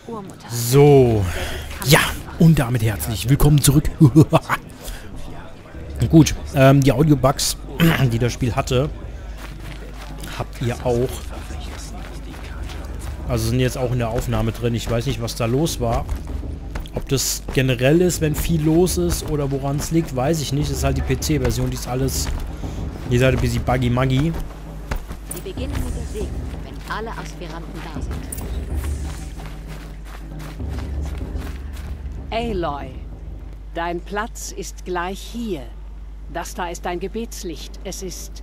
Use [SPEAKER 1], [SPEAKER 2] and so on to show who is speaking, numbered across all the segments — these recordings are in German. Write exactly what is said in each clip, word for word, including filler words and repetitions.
[SPEAKER 1] Urmutter.
[SPEAKER 2] So. Ja, und damit herzlich willkommen zurück. Gut, ähm, die Audio-Bugs, die das Spiel hatte, habt ihr auch. Also sind jetzt auch in der Aufnahme drin. Ich weiß nicht, was da los war. Ob das generell ist, wenn viel los ist oder woran es liegt, weiß ich nicht. Das ist halt die P C-Version, die ist alles... Die ist halt ein bisschen buggy-muggy.
[SPEAKER 1] Sie beginnen mit der Segnung, wenn alle Aspiranten da sind.
[SPEAKER 3] Aloy, dein Platz ist gleich hier. Das da ist dein Gebetslicht. Es ist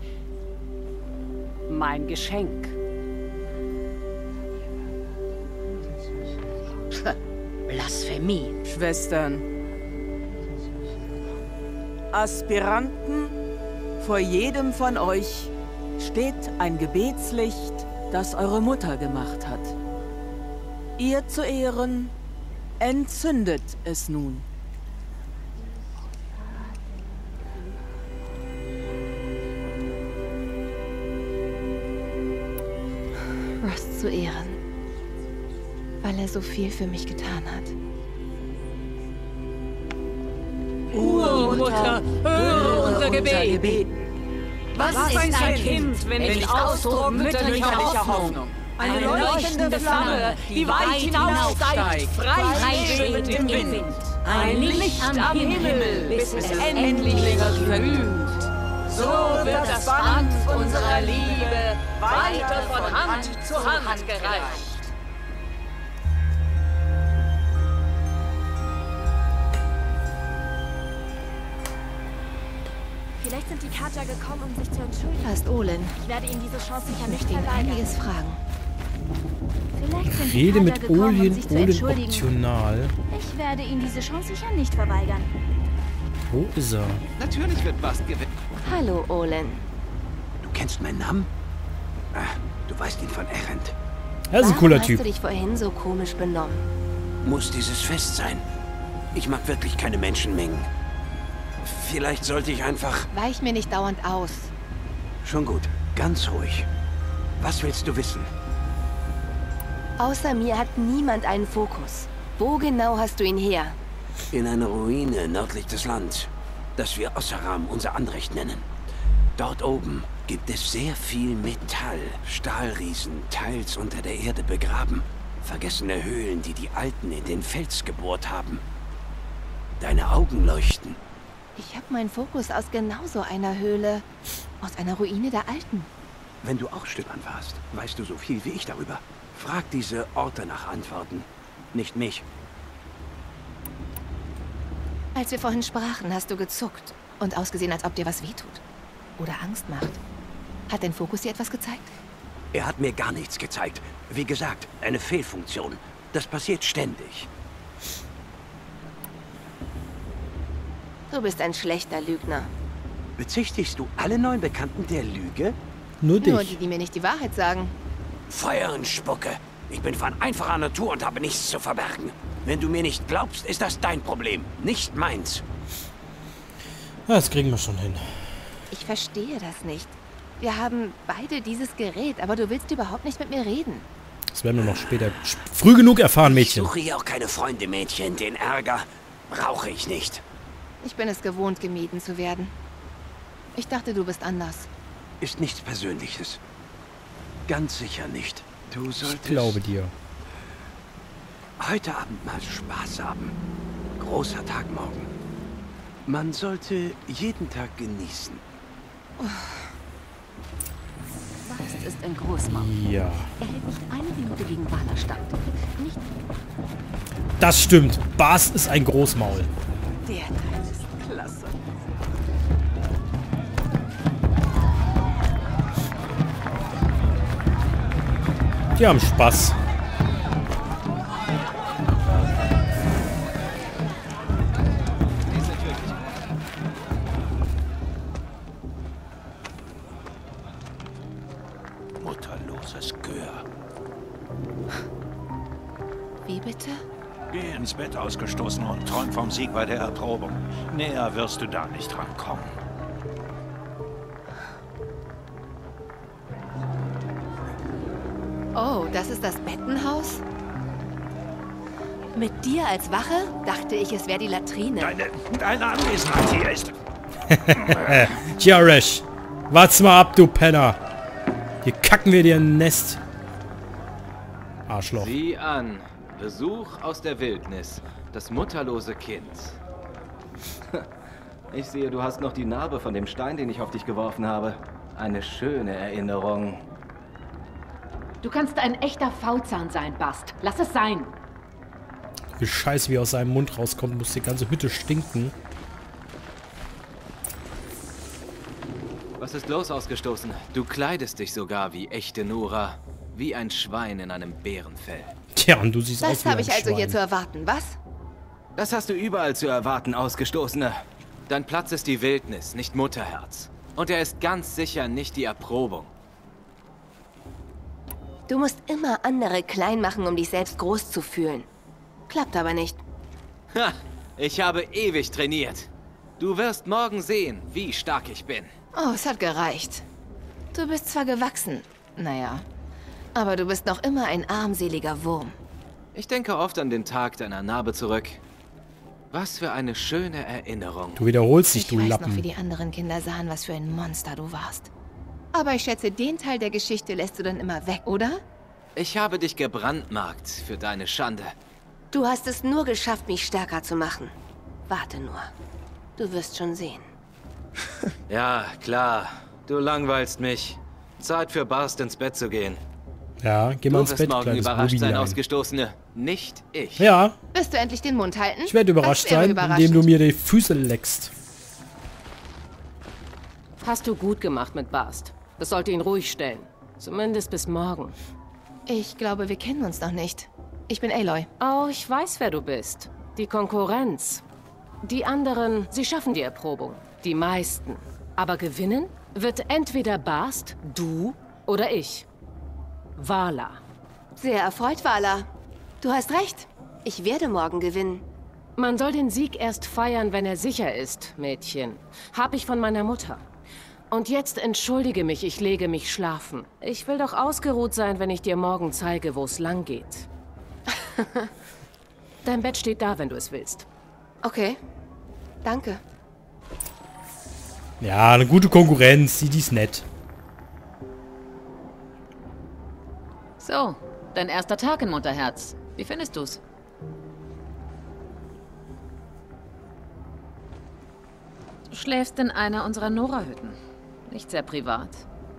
[SPEAKER 3] mein Geschenk.
[SPEAKER 1] Blasphemie.
[SPEAKER 4] Schwestern. Aspiranten, vor jedem von euch steht ein Gebetslicht, das eure Mutter gemacht hat. Ihr zu Ehren entzündet es nun.
[SPEAKER 5] Rost zu Ehren, weil er so viel für mich getan hat.
[SPEAKER 3] Urmutter, höre unser Gebet.
[SPEAKER 1] Was,
[SPEAKER 3] Was
[SPEAKER 1] ist
[SPEAKER 3] ist
[SPEAKER 1] ein
[SPEAKER 3] ein
[SPEAKER 1] Kind,
[SPEAKER 3] Kind, wenn nicht Ausdruck mütterlicher Hoffnung? Eine leuchtende Flamme, die weit hinaufsteigt, frei schwebend im Wind. Ein Licht am Himmel, bis es endlich verglüht. So wird das Band unserer Liebe weiter von Hand zu Hand gereicht.
[SPEAKER 6] Vielleicht sind die Katja gekommen, um sich zu entschuldigen.
[SPEAKER 5] Da ist Olin.
[SPEAKER 6] Ich werde Ihnen diese Chance sicher
[SPEAKER 5] Ich
[SPEAKER 6] nicht
[SPEAKER 5] möchte ihn
[SPEAKER 6] verweigern.
[SPEAKER 5] einiges fragen.
[SPEAKER 6] Vielleicht sind die
[SPEAKER 2] Rede
[SPEAKER 6] Katja
[SPEAKER 2] mit
[SPEAKER 6] gekommen, um
[SPEAKER 2] Olin,
[SPEAKER 6] sich zu
[SPEAKER 2] Olin
[SPEAKER 6] entschuldigen.
[SPEAKER 2] optional.
[SPEAKER 6] Ich werde Ihnen diese Chance sicher nicht verweigern.
[SPEAKER 2] Wo ist er?
[SPEAKER 7] Natürlich wird Bast gewinnen.
[SPEAKER 5] Hallo, Olin.
[SPEAKER 7] Du kennst meinen Namen? Ah, du weißt ihn von Erend.
[SPEAKER 2] Er ist ein
[SPEAKER 5] Warum
[SPEAKER 2] cooler
[SPEAKER 5] hast
[SPEAKER 2] Typ.
[SPEAKER 5] du dich vorhin so komisch benommen?
[SPEAKER 7] Muss dieses Fest sein? Ich mag wirklich keine Menschenmengen. Vielleicht sollte ich einfach...
[SPEAKER 5] Weich mir nicht dauernd aus.
[SPEAKER 7] Schon gut, ganz ruhig. Was willst du wissen?
[SPEAKER 5] Außer mir hat niemand einen Fokus. Wo genau hast du ihn her?
[SPEAKER 7] In einer Ruine nördlich des Landes, das wir Ossaram unser Anrecht nennen. Dort oben gibt es sehr viel Metall, Stahlriesen, teils unter der Erde begraben. Vergessene Höhlen, die die Alten in den Fels gebohrt haben. Deine Augen leuchten.
[SPEAKER 5] Ich habe meinen Fokus aus genau so einer Höhle. Aus einer Ruine der Alten.
[SPEAKER 7] Wenn du auch Stöbern warst, weißt du so viel wie ich darüber. Frag diese Orte nach Antworten, nicht mich.
[SPEAKER 5] Als wir vorhin sprachen, hast du gezuckt und ausgesehen, als ob dir was wehtut. Oder Angst macht. Hat dein Fokus dir etwas gezeigt?
[SPEAKER 7] Er hat mir gar nichts gezeigt. Wie gesagt, eine Fehlfunktion. Das passiert ständig.
[SPEAKER 5] Du bist ein schlechter Lügner.
[SPEAKER 7] Bezichtigst du alle neuen Bekannten der Lüge?
[SPEAKER 2] Nur
[SPEAKER 5] Nur die,
[SPEAKER 2] dich.
[SPEAKER 5] die mir nicht die Wahrheit sagen.
[SPEAKER 7] Feuer und Spucke. Ich bin von einfacher Natur und habe nichts zu verbergen. Wenn du mir nicht glaubst, ist das dein Problem, nicht meins.
[SPEAKER 2] Ja, das kriegen wir schon hin.
[SPEAKER 5] Ich verstehe das nicht. Wir haben beide dieses Gerät, aber du willst überhaupt nicht mit mir reden.
[SPEAKER 2] Das werden wir noch später sch- früh genug erfahren,
[SPEAKER 7] Ich
[SPEAKER 2] Mädchen.
[SPEAKER 7] suche hier auch keine Freunde, Mädchen. Den Ärger brauche ich nicht.
[SPEAKER 5] Ich bin es gewohnt, gemieden zu werden. Ich dachte, du bist anders.
[SPEAKER 7] Ist nichts Persönliches. Ganz sicher nicht. Du solltest
[SPEAKER 2] Ich glaube dir.
[SPEAKER 7] heute Abend mal Spaß haben. Großer Tag morgen. Man sollte jeden Tag genießen.
[SPEAKER 1] Bast ist ein Großmaul.
[SPEAKER 2] Ja.
[SPEAKER 1] Er hält nicht eine Minute gegen Wala stand. Nicht
[SPEAKER 2] Das stimmt. Bast ist ein Großmaul.
[SPEAKER 4] Der Teil ist klasse.
[SPEAKER 2] Die haben Spaß.
[SPEAKER 7] Mutterloses Gör.
[SPEAKER 5] Wie bitte?
[SPEAKER 8] Geh ins Bett, ausgestoßen, und träum vom Sieg bei der Erprobung. Näher wirst du da nicht rankommen.
[SPEAKER 5] Oh, das ist das Bettenhaus? Mit dir als Wache dachte ich, es wäre die Latrine.
[SPEAKER 8] Deine, deine Anwesenheit hier ist...
[SPEAKER 2] Jarash, wart's mal ab, du Penner. Hier kacken wir dir ein Nest. Arschloch.
[SPEAKER 9] Sieh an. Besuch aus der Wildnis. Das mutterlose Kind. Ich sehe, du hast noch die Narbe von dem Stein, den ich auf dich geworfen habe. Eine schöne Erinnerung.
[SPEAKER 1] Du kannst ein echter Faulzahn sein, Bast. Lass es sein.
[SPEAKER 2] Wie Scheiße, wie aus seinem Mund rauskommt, muss die ganze Hütte stinken.
[SPEAKER 9] Was ist los, Ausgestoßen? Du kleidest dich sogar wie echte Nora. Wie ein Schwein in einem Bärenfell.
[SPEAKER 2] Tja, und du siehst aus wie ein
[SPEAKER 5] Das habe ich also
[SPEAKER 2] Schwein.
[SPEAKER 5] hier zu erwarten, was?
[SPEAKER 9] Das hast du überall zu erwarten, Ausgestoßene. Dein Platz ist die Wildnis, nicht Mutterherz. Und er ist ganz sicher nicht die Erprobung.
[SPEAKER 5] Du musst immer andere klein machen, um dich selbst groß zu fühlen. Klappt aber nicht.
[SPEAKER 9] Ha! Ich habe ewig trainiert. Du wirst morgen sehen, wie stark ich bin.
[SPEAKER 5] Oh, es hat gereicht. Du bist zwar gewachsen, naja, aber du bist noch immer ein armseliger Wurm.
[SPEAKER 9] Ich denke oft an den Tag deiner Narbe zurück. Was für eine schöne Erinnerung.
[SPEAKER 2] Du wiederholst dich,
[SPEAKER 5] Ich
[SPEAKER 2] du
[SPEAKER 5] weiß
[SPEAKER 2] Lappen.
[SPEAKER 5] noch, wie die anderen Kinder sahen, was für ein Monster du warst. Aber ich schätze, den Teil der Geschichte lässt du dann immer weg, oder?
[SPEAKER 9] Ich habe dich gebrandmarkt für deine Schande.
[SPEAKER 5] Du hast es nur geschafft, mich stärker zu machen. Warte nur. Du wirst schon sehen.
[SPEAKER 9] Ja, klar. Du langweilst mich. Zeit für Bast ins Bett zu gehen.
[SPEAKER 2] Ja, geh mal
[SPEAKER 9] Du
[SPEAKER 2] ins
[SPEAKER 9] wirst
[SPEAKER 2] Bett,
[SPEAKER 9] morgen
[SPEAKER 2] kleines
[SPEAKER 9] überrascht sein,
[SPEAKER 2] Bubilein.
[SPEAKER 9] Ausgestoßene. Nicht ich.
[SPEAKER 2] Ja,
[SPEAKER 5] Wirst du endlich den Mund halten?
[SPEAKER 2] ich werde überrascht
[SPEAKER 5] Das wäre
[SPEAKER 2] sein,
[SPEAKER 5] überraschend.
[SPEAKER 2] indem du mir die Füße leckst.
[SPEAKER 3] Hast du gut gemacht mit Bast. Das sollte ihn ruhig stellen. Zumindest bis morgen.
[SPEAKER 5] Ich glaube, wir kennen uns noch nicht. Ich bin Aloy.
[SPEAKER 3] Oh, ich weiß, wer du bist. Die Konkurrenz. Die anderen, sie schaffen die Erprobung. Die meisten. Aber gewinnen wird entweder Bast, du oder ich. Vala.
[SPEAKER 5] Sehr erfreut, Vala. Du hast recht. Ich werde morgen gewinnen.
[SPEAKER 3] Man soll den Sieg erst feiern, wenn er sicher ist, Mädchen. Hab ich von meiner Mutter. Und jetzt entschuldige mich, ich lege mich schlafen. Ich will doch ausgeruht sein, wenn ich dir morgen zeige, wo es lang geht. Dein Bett steht da, wenn du es willst.
[SPEAKER 5] Okay. Danke.
[SPEAKER 2] Ja, eine gute Konkurrenz, die, die ist nett.
[SPEAKER 1] So, dein erster Tag in Mutterherz. Wie findest du's? Du schläfst in einer unserer Nora-Hütten. Nicht sehr privat.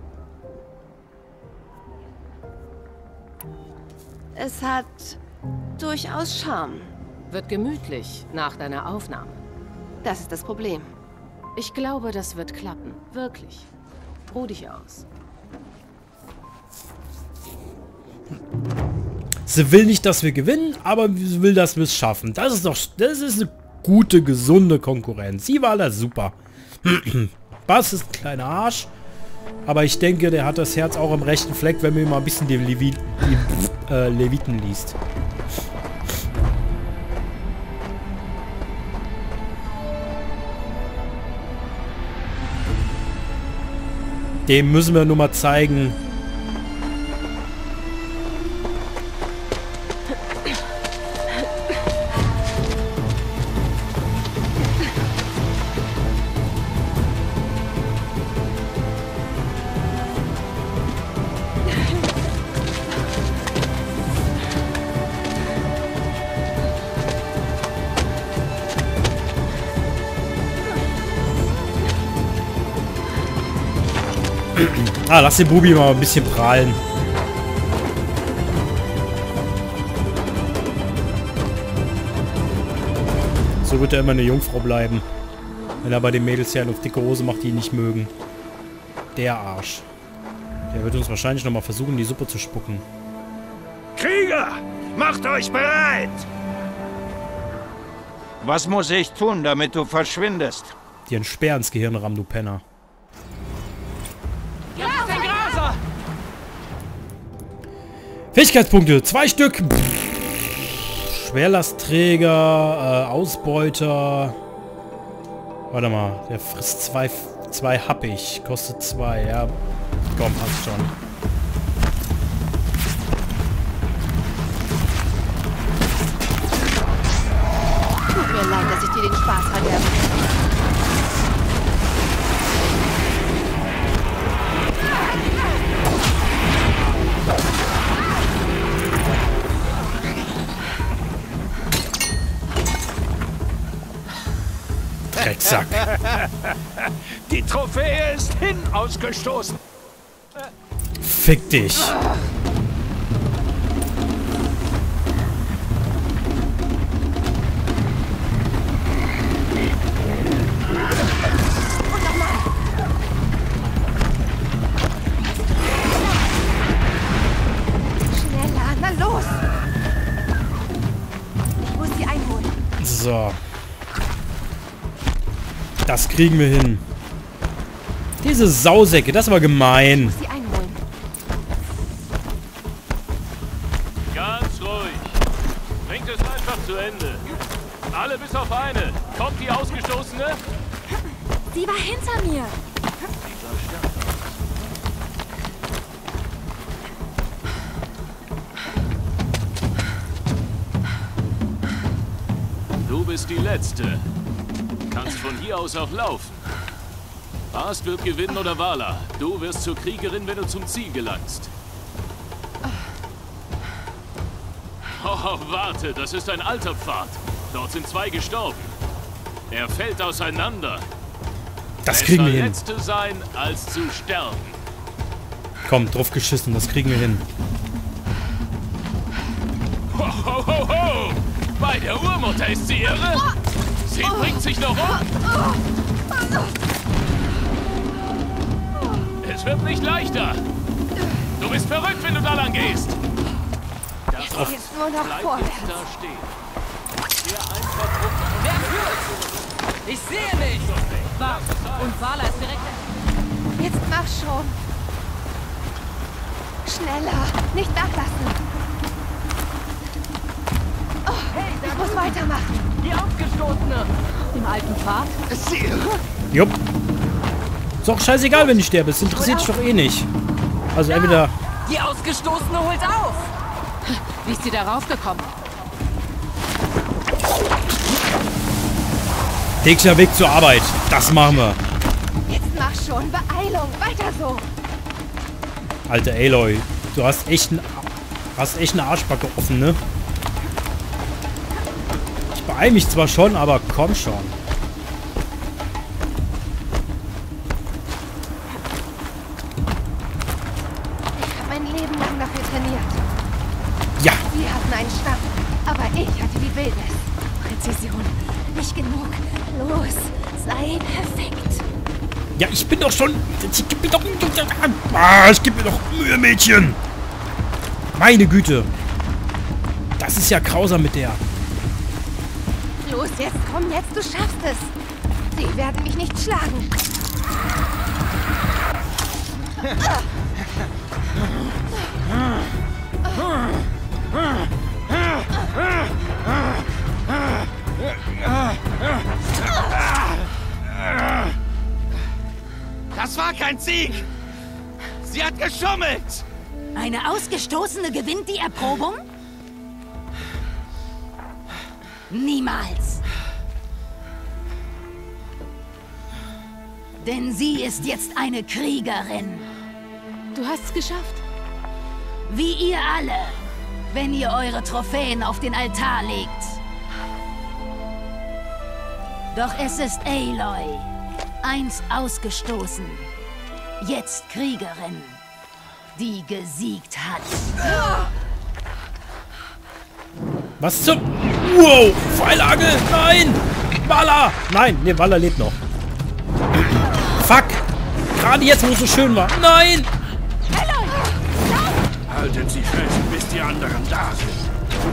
[SPEAKER 5] Es hat durchaus Charme.
[SPEAKER 3] Wird gemütlich nach deiner Aufnahme.
[SPEAKER 5] Das ist das Problem.
[SPEAKER 3] Ich glaube, das wird klappen. Wirklich. Ruh dich aus.
[SPEAKER 2] Sie will nicht, dass wir gewinnen, aber sie will, dass wir es schaffen. Das ist doch, das ist eine gute, gesunde Konkurrenz. Sie war da super. Bast ist ein kleiner Arsch, aber ich denke, der hat das Herz auch im rechten Fleck, wenn man ihm mal ein bisschen die, Levi die äh, Leviten liest. Dem müssen wir nur mal zeigen. Ah, lass den Bubi mal ein bisschen prahlen. So wird er immer eine Jungfrau bleiben. Wenn er bei den Mädels ja auf dicke Hose macht, die ihn nicht mögen. Der Arsch. Der wird uns wahrscheinlich nochmal versuchen, die Suppe zu spucken.
[SPEAKER 8] Krieger, macht euch bereit! Was muss ich tun, damit du verschwindest?
[SPEAKER 2] Dir einen Speer ins Gehirn rammen, du Penner. Fähigkeitspunkte, zwei Stück. Pff, Schwerlastträger, äh, Ausbeuter. Warte mal, der frisst zwei, zwei happig, kostet zwei, ja. Komm, passt schon.
[SPEAKER 5] leid, dass ich dir den Spaß verderbe.
[SPEAKER 2] Drecksack.
[SPEAKER 8] Die Trophäe ist hin ausgestoßen.
[SPEAKER 2] Fick dich.
[SPEAKER 5] Schneller, na los! Ich muss sie einholen.
[SPEAKER 2] So. Das kriegen wir hin. Diese Sausäcke, das war gemein.
[SPEAKER 5] Sie einholen.
[SPEAKER 10] Ganz ruhig. Bringt es einfach zu Ende. Alle bis auf eine. Kommt die Ausgestoßene?
[SPEAKER 6] Sie war hinter mir.
[SPEAKER 10] Du bist die Letzte. Kannst von hier aus auch laufen. Bast wird gewinnen oder Vala. Du wirst zur Kriegerin, wenn du zum Ziel gelangst. Oh, warte, das ist ein alter Pfad. Dort sind zwei gestorben. Er fällt auseinander.
[SPEAKER 2] Das kriegen wir hin.
[SPEAKER 10] Letzte sein, als zu sterben.
[SPEAKER 2] Komm, drauf geschissen, das kriegen wir hin.
[SPEAKER 10] Ho, ho, ho, ho! Bei der Urmutter ist sie irre. Sie bringt sich noch um. Es wird nicht leichter. Du bist verrückt, wenn du da lang gehst.
[SPEAKER 5] Jetzt geht's nur noch
[SPEAKER 10] Bleib
[SPEAKER 5] vorwärts.
[SPEAKER 10] jetzt da stehen. Hier einfach runter.
[SPEAKER 3] Wer führt? Ich sehe nicht. Wart. Und Vala ist direkt...
[SPEAKER 5] Jetzt mach schon. Schneller. Nicht nachlassen. Oh, ich muss weitermachen.
[SPEAKER 3] Die Ausgestoßene. Im alten Pfad?
[SPEAKER 2] Jupp. Ist doch scheißegal, wenn ich sterbe. Es interessiert dich doch eh nicht. Also entweder...
[SPEAKER 3] Die Ausgestoßene holt auf.
[SPEAKER 1] Wie ist sie darauf gekommen?
[SPEAKER 2] Täglicher Weg zur Arbeit. Das machen wir.
[SPEAKER 5] Jetzt mach schon. Beeilung. Weiter so.
[SPEAKER 2] Alter Aloy, du hast echt, ein, hast echt eine Arschbacke offen, ne? Ich beeil mich zwar schon, aber komm schon.
[SPEAKER 5] Ich habe mein Leben lang dafür trainiert.
[SPEAKER 2] Ja.
[SPEAKER 5] Sie hatten einen Stamm, aber ich hatte die Wildnis. Präzision. Nicht genug. Los. Sei perfekt.
[SPEAKER 2] Ja, ich bin doch schon... Ich geb mir doch... Ah, ich geb mir doch Mühe, Mädchen. Meine Güte. Das ist ja grausam mit der.
[SPEAKER 5] Los, jetzt komm, jetzt, du schaffst es. Sie werden mich nicht schlagen.
[SPEAKER 7] Das war kein Sieg! Sie hat geschummelt!
[SPEAKER 11] Eine Ausgestoßene gewinnt die Erprobung? Niemals. Denn sie ist jetzt eine Kriegerin.
[SPEAKER 1] Du hast es geschafft.
[SPEAKER 11] Wie ihr alle, wenn ihr eure Trophäen auf den Altar legt. Doch es ist Aloy, einst ausgestoßen, jetzt Kriegerin, die gesiegt hat.
[SPEAKER 2] Was zum... Wow! Pfeilangel! Nein! Vala! Nein, ne, Vala lebt noch. Fuck! Gerade jetzt, wo es so schön war. Nein!
[SPEAKER 8] Haltet sie fest, bis die anderen da sind.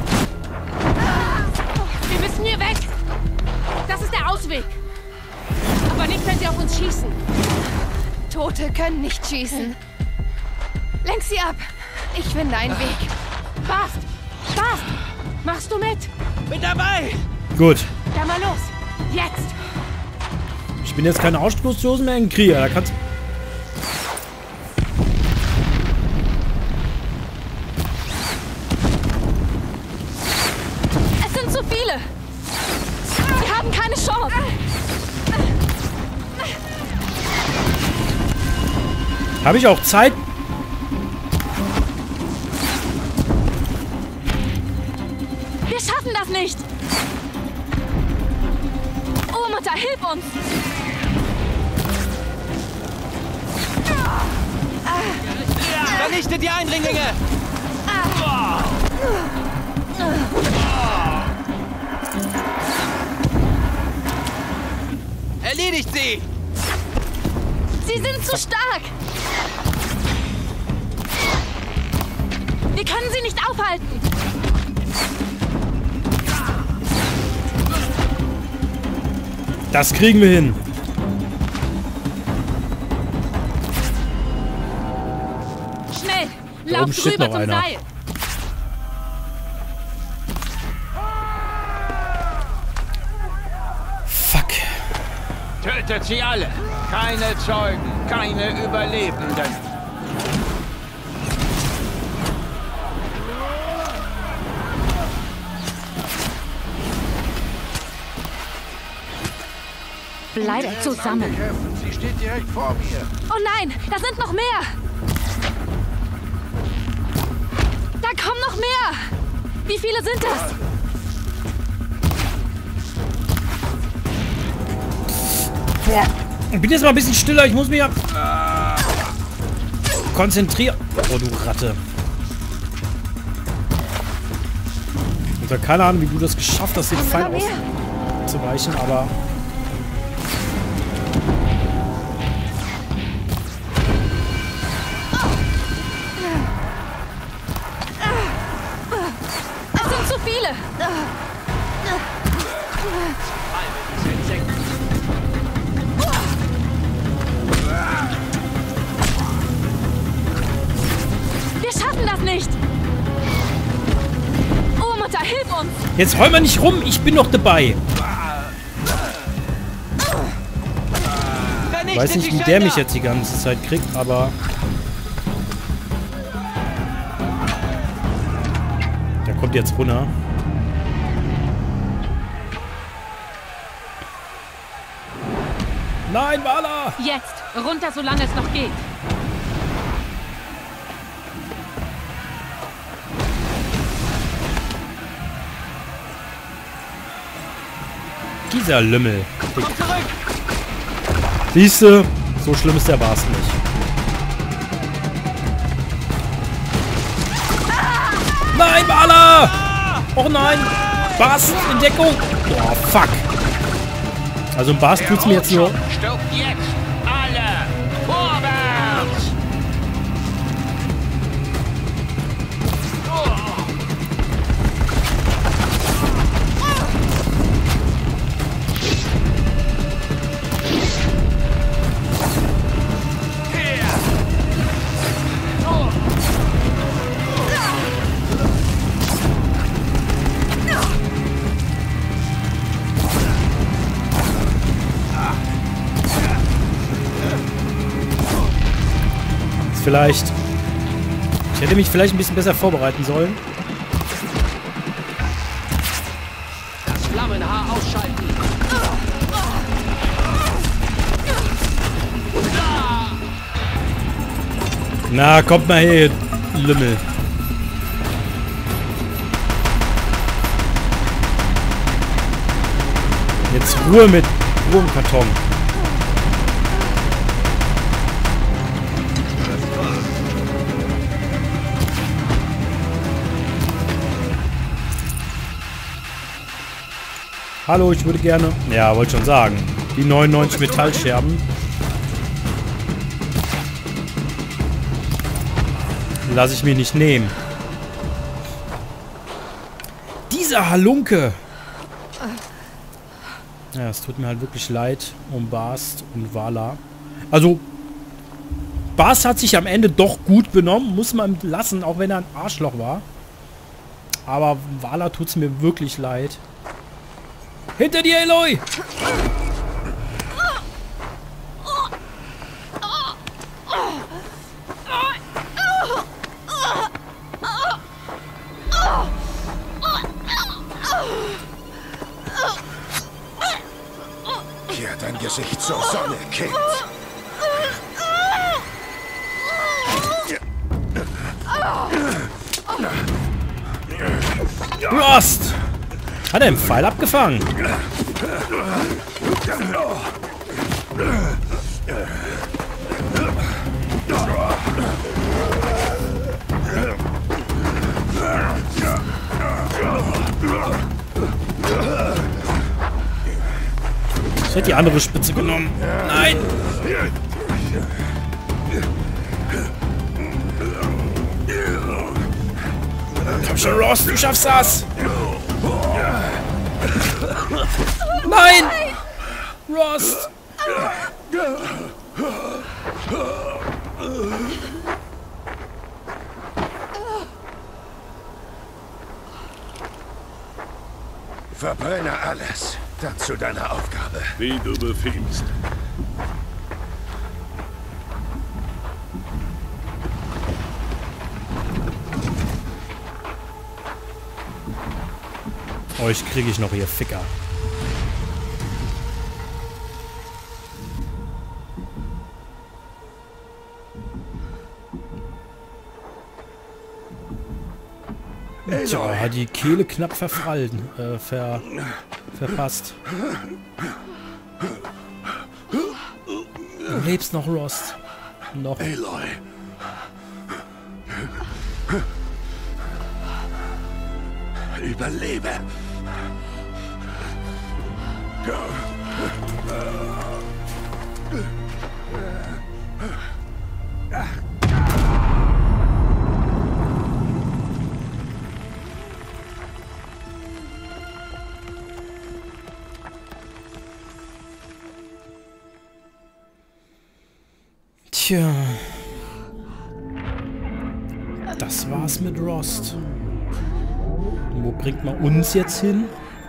[SPEAKER 1] Wir müssen hier weg. Das ist der Ausweg. Aber nicht, wenn sie auf uns schießen.
[SPEAKER 5] Tote können nicht schießen. Lenk sie ab. Ich finde einen Weg.
[SPEAKER 1] Bast! Bast! Machst du mit?
[SPEAKER 7] Bin dabei!
[SPEAKER 2] Gut.
[SPEAKER 1] Dann mal los. Jetzt!
[SPEAKER 2] Ich bin jetzt keine Ausstoßdosen mehr, ein Krieger. Da kannst...
[SPEAKER 1] Es sind zu viele. Sie
[SPEAKER 6] haben keine Chance.
[SPEAKER 2] Habe ich auch Zeit?
[SPEAKER 6] Wir schaffen das nicht. Oh, Mutter, hilf uns.
[SPEAKER 9] Vernichtet die Eindringlinge! Erledigt sie!
[SPEAKER 6] Sie sind zu stark. Wir können sie nicht aufhalten.
[SPEAKER 2] Das kriegen wir hin.
[SPEAKER 1] Schnell!
[SPEAKER 2] Da oben
[SPEAKER 1] Lauf
[SPEAKER 2] steht
[SPEAKER 1] rüber
[SPEAKER 2] noch
[SPEAKER 1] zum
[SPEAKER 2] einer.
[SPEAKER 1] Seil!
[SPEAKER 2] Fuck.
[SPEAKER 8] Tötet sie alle! Keine Zeugen, keine Überlebenden!
[SPEAKER 1] Bleibt zusammen!
[SPEAKER 8] Sie steht direkt vor mir!
[SPEAKER 6] Oh nein, da sind noch mehr. Da kommen noch mehr. Wie viele sind das?
[SPEAKER 2] Ich bin jetzt mal ein bisschen stiller. Ich muss mich ja konzentrieren. Oh, du Ratte. Ich habe keine Ahnung, wie du das geschafft hast, den Pfeil auszuweichen, aber...
[SPEAKER 6] Es sind zu viele. Wir schaffen das nicht. Oh, Mutter, hilf uns.
[SPEAKER 2] Jetzt heul mal nicht rum, ich bin noch dabei. Ich weiß nicht, wie der mich jetzt die ganze Zeit kriegt, aber... Der kommt jetzt runter. Nein, Vala!
[SPEAKER 1] Jetzt! Runter, solange es noch geht!
[SPEAKER 2] Dieser Lümmel. Siehste, so schlimm ist der Bast nicht. Nein, Vala! Oh nein! Bast in Deckung! Boah, fuck! Also im Bast tut's mir jetzt nur...
[SPEAKER 8] Stoppt jetzt! Alle! Vorwärts!
[SPEAKER 2] Vielleicht... Ich hätte mich vielleicht ein bisschen besser vorbereiten sollen.
[SPEAKER 3] Das Flammenhaar ausschalten.
[SPEAKER 2] Na, kommt mal her, Lümmel. Jetzt Ruhe mit Ruhe im Karton. Hallo, ich würde gerne... Ja, wollte schon sagen. Die neunundneunzig Metallscherben. Lasse ich mir nicht nehmen. Dieser Halunke! Ja, es tut mir halt wirklich leid um Bast und Vala. Also, Bast hat sich am Ende doch gut benommen. Muss man lassen, auch wenn er ein Arschloch war. Aber Vala tut es mir wirklich leid. Hinter dir, Aloy!
[SPEAKER 12] Gesicht zur Sonne, Kind.
[SPEAKER 2] Rost! Hat er einen Pfeil abgefangen? Ich hätte die andere Spitze genommen. Nein! Komm schon, Rost, du schaffst das! Nein! Rost!
[SPEAKER 12] Verbrenne alles. Dann zu deiner Aufgabe.
[SPEAKER 13] Wie du befiehlst.
[SPEAKER 2] Euch kriege ich noch, ihr Ficker. Tja, hat die Kehle knapp verfallen, äh, ver, verpasst. Du lebst noch, Rost. Noch.
[SPEAKER 12] Aloy. Überlebe.
[SPEAKER 2] Tja. Das war's mit Rost. Wo bringt man uns jetzt hin?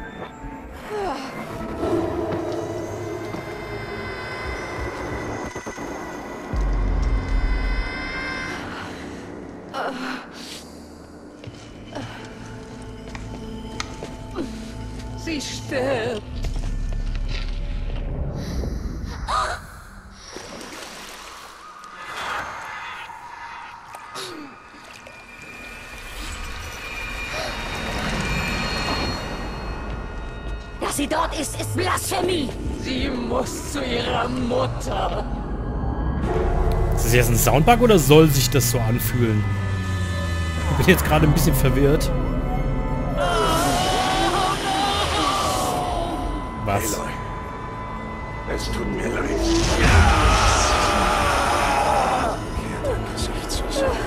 [SPEAKER 3] Sie stirbt.
[SPEAKER 11] Dass sie dort ist, ist Blasphemie.
[SPEAKER 3] Sie muss zu ihrer Mutter.
[SPEAKER 2] Ist das jetzt ein Soundbug oder soll sich das so anfühlen? Ich bin jetzt gerade ein bisschen verwirrt. Was?
[SPEAKER 12] Aloy. Es tut mir leid. Kehr dein Gesicht zur Sonne.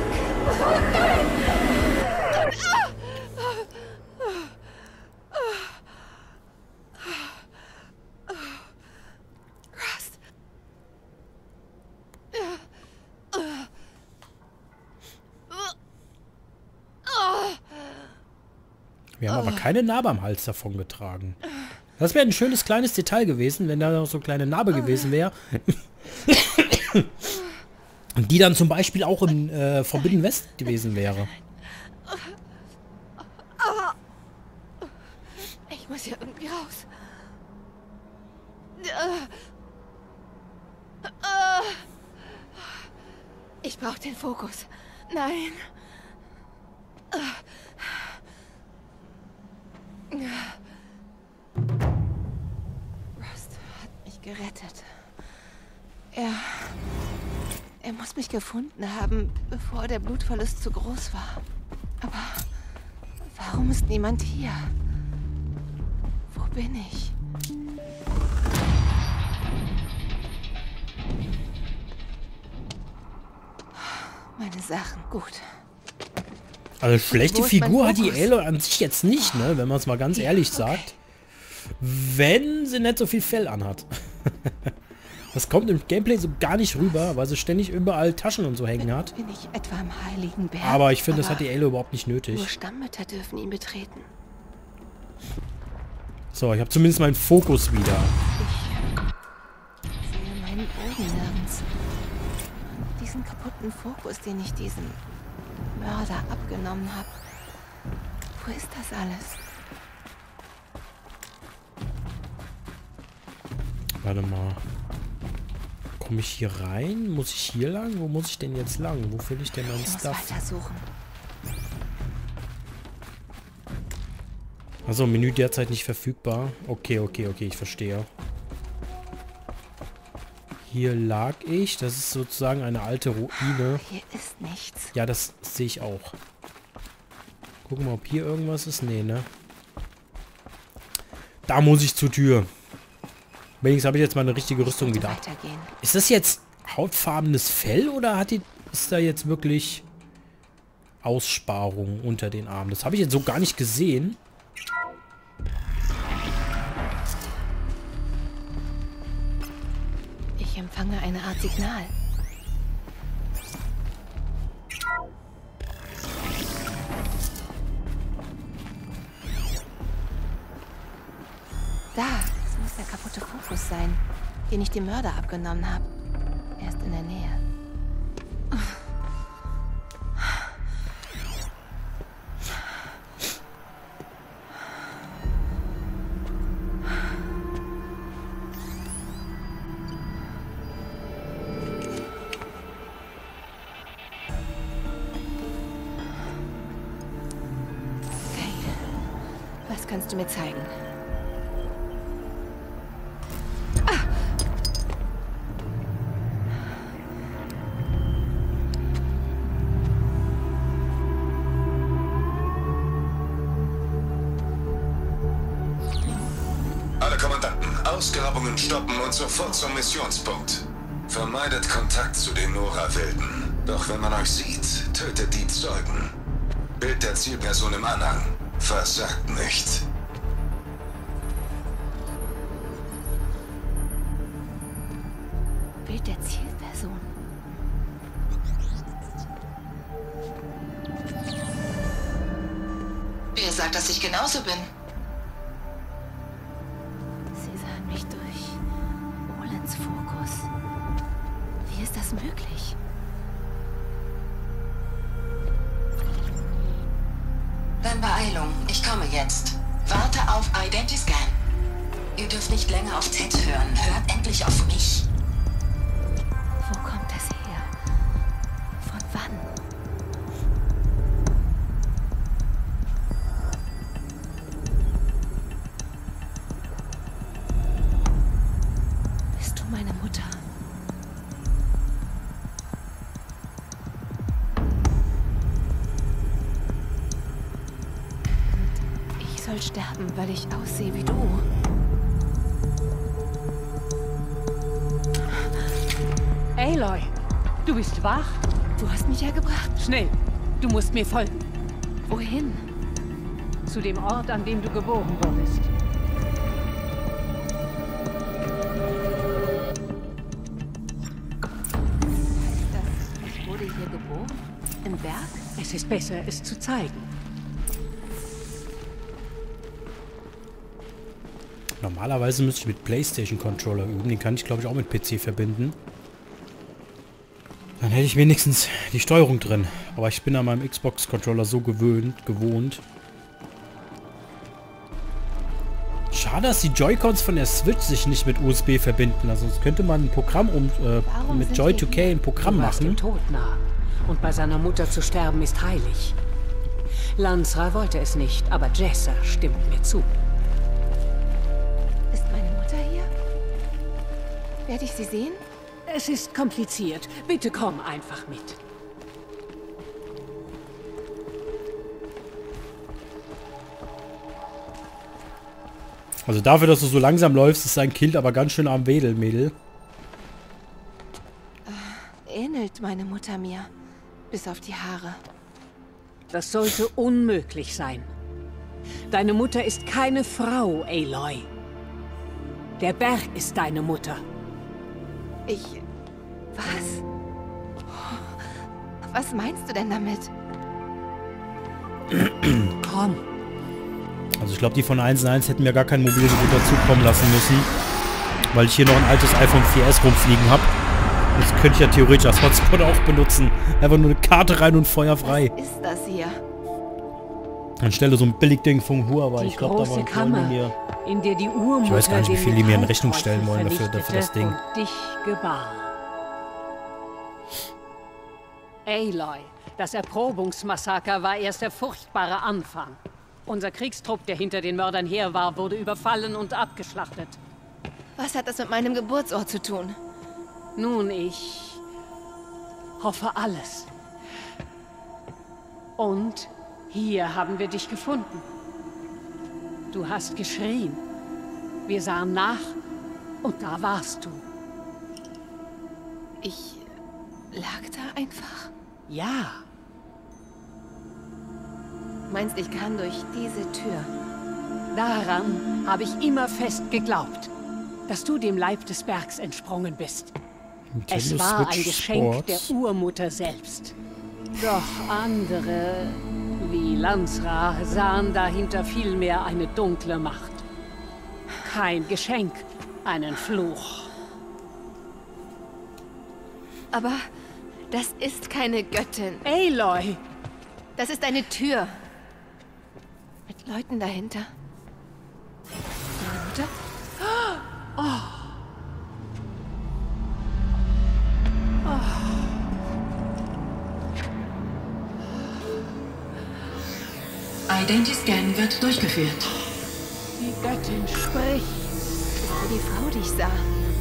[SPEAKER 2] Wir haben aber keine Narbe am Hals davon getragen. Das wäre ein schönes kleines Detail gewesen, wenn da noch so eine kleine Narbe gewesen wäre. Und die dann zum Beispiel auch im äh, Forbidden West gewesen wäre.
[SPEAKER 5] Ich muss hier irgendwie raus. Ich brauche den Fokus. Nein. Rost hat mich gerettet. Er... Er muss mich gefunden haben, bevor der Blutverlust zu groß war. Aber warum ist niemand hier? Wo bin ich? Meine Sachen, gut.
[SPEAKER 2] Also schlechte Figur hat die Aloy an sich jetzt nicht, ne? Wenn man es mal ganz ehrlich sagt. Wenn sie nicht so viel Fell anhat. Das kommt im Gameplay so gar nicht rüber, weil sie ständig überall Taschen und so hängen hat.
[SPEAKER 5] Bin ich etwa im Heiligen Berg?
[SPEAKER 2] Aber ich finde, das hat die Aloy überhaupt nicht nötig.
[SPEAKER 5] Nur Stammmütter dürfen ihn betreten.
[SPEAKER 2] So, ich habe zumindest meinen Fokus wieder.
[SPEAKER 5] Ich sehe meinen Bogen nirgends. Diesen kaputten Fokus, den ich diesem Mörder abgenommen habe. Wo ist das alles?
[SPEAKER 2] Warte mal. Komme ich hier rein? Muss ich hier lang? Wo muss ich denn jetzt lang? Wo finde ich denn meinen Stuff? Also Menü derzeit nicht verfügbar. Okay, okay, okay, ich verstehe. Hier lag ich. Das ist sozusagen eine alte Ruine.
[SPEAKER 5] Hier ist nichts.
[SPEAKER 2] Ja, das sehe ich auch. Gucken wir, ob hier irgendwas ist. Nee, ne? Da muss ich zur Tür. Wenigstens habe ich jetzt mal eine richtige Rüstung wieder. Ist das jetzt hautfarbenes Fell oder hat die, ist da jetzt wirklich Aussparung unter den Armen? Das habe ich jetzt so gar nicht gesehen.
[SPEAKER 5] Ich empfange eine Art Signal. Da, das muss der kaputte Fokus sein, den ich dem Mörder abgenommen habe. Er ist in der Nähe. Okay. Was kannst du mir zeigen?
[SPEAKER 12] Ausgrabungen stoppen und sofort zum Missionspunkt. Vermeidet Kontakt zu den Nora-Wilden. Doch wenn man euch sieht, tötet die Zeugen. Bild der Zielperson im Anhang. Versagt nicht.
[SPEAKER 5] Bild der Zielperson.
[SPEAKER 13] Wer sagt, dass ich genauso bin?
[SPEAKER 5] Fokus. Wie ist das möglich?
[SPEAKER 13] Dann Beeilung. Ich komme jetzt. Warte auf Identiscan. Ihr dürft nicht länger auf Z hören. Hört endlich auf mich.
[SPEAKER 5] Wo kommt das her? Von wann? Bist du meine Mutter? Und ich soll sterben, weil ich aussehe wie du.
[SPEAKER 1] Aloy, du bist wach?
[SPEAKER 5] Du hast mich hergebracht.
[SPEAKER 1] Schnell, du musst mir folgen.
[SPEAKER 5] Wohin?
[SPEAKER 1] Zu dem Ort, an dem du geboren wurdest.
[SPEAKER 5] Ich wurde hier geboren? Im Berg?
[SPEAKER 1] Es ist besser, es zu zeigen.
[SPEAKER 2] Normalerweise müsste ich mit PlayStation-Controller üben. Den kann ich, glaube ich, auch mit P C verbinden. Dann hätte ich wenigstens die Steuerung drin. Aber ich bin an meinem Xbox-Controller so gewöhnt, gewohnt. Schade, dass die Joy-Cons von der Switch sich nicht mit U S B verbinden. Also sonst könnte man ein Programm um äh, mit Joy zwei K ein Programm
[SPEAKER 1] du warst
[SPEAKER 2] machen.
[SPEAKER 1] dem Tod nah. Und bei seiner Mutter zu sterben ist heilig. Lansra wollte es nicht, aber Jessa stimmt mir zu.
[SPEAKER 5] Ist meine Mutter hier? Werde ich sie sehen?
[SPEAKER 1] Es ist kompliziert. Bitte komm einfach mit.
[SPEAKER 2] Also dafür, dass du so langsam läufst, ist dein Kind aber ganz schön am Wedeln, Mädel.
[SPEAKER 5] Äh, ähnelt meine Mutter mir. Bis auf die Haare.
[SPEAKER 1] Das sollte unmöglich sein. Deine Mutter ist keine Frau, Aloy. Der Berg ist deine Mutter.
[SPEAKER 5] Ich... Was? Was meinst du denn damit?
[SPEAKER 1] Komm.
[SPEAKER 2] Also ich glaube, die von eins eins hätten mir gar kein mobiles Gerät dazukommen lassen müssen. Weil ich hier noch ein altes iPhone vier S rumfliegen habe. Das könnte ich ja theoretisch als Hotspot auch benutzen. Einfach nur eine Karte rein und Feuer frei.
[SPEAKER 5] Was ist das hier?
[SPEAKER 2] Anstelle so ein Billigding vom Huawei. Ich glaube, da
[SPEAKER 1] große
[SPEAKER 2] waren
[SPEAKER 1] Kammer,
[SPEAKER 2] mir.
[SPEAKER 1] in der die Urmutter
[SPEAKER 2] Ich weiß gar nicht, wie viel die mir in Rechnung
[SPEAKER 1] den
[SPEAKER 2] stellen wollen dafür, dafür das Ding.
[SPEAKER 1] und dich gebar. Aloy, das Erprobungsmassaker war erst der furchtbare Anfang. Unser Kriegstrupp, der hinter den Mördern her war, wurde überfallen und abgeschlachtet.
[SPEAKER 5] Was hat das mit meinem Geburtsort zu tun?
[SPEAKER 1] Nun, ich hoffe alles. Und hier haben wir dich gefunden. Du hast geschrien. Wir sahen nach und da warst du.
[SPEAKER 5] Ich lag da einfach?
[SPEAKER 1] Ja.
[SPEAKER 5] Meinst, ich kann durch diese Tür?
[SPEAKER 1] Daran habe ich immer fest geglaubt, dass du dem Leib des Bergs entsprungen bist.
[SPEAKER 2] Nintendo
[SPEAKER 1] Es war ein
[SPEAKER 2] Switch
[SPEAKER 1] Geschenk
[SPEAKER 2] Sports.
[SPEAKER 1] der Urmutter selbst. Doch andere, wie Lansra, sahen dahinter vielmehr eine dunkle Macht. Kein Geschenk, einen Fluch.
[SPEAKER 5] Aber das ist keine Göttin.
[SPEAKER 1] Aloy!
[SPEAKER 5] Das ist eine Tür. Mit Leuten dahinter. Meine Mutter?
[SPEAKER 1] Oh.
[SPEAKER 13] Identiscan wird durchgeführt.
[SPEAKER 1] Die Göttin spricht.
[SPEAKER 5] Das war die Frau, die ich sah.